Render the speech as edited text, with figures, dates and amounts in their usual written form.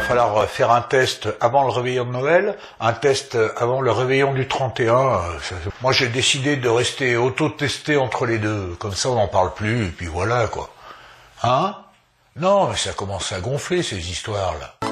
falloir faire un test avant le réveillon de Noël, un test avant le réveillon du 31. Moi, j'ai décidé de rester auto-testé entre les deux. Comme ça, on n'en parle plus, et puis voilà, quoi. Hein? Non, mais ça commence à gonfler, ces histoires-là.